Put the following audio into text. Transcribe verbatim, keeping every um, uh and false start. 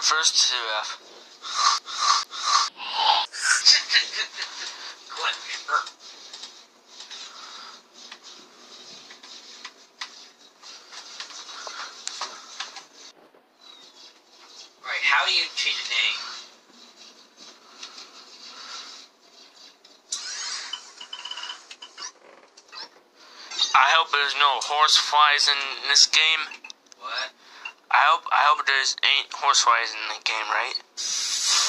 first to F. Alright, how do you change a name? I hope there's no horse flies in this game. What? I hope I hope there's ain't horse flies in the game, right?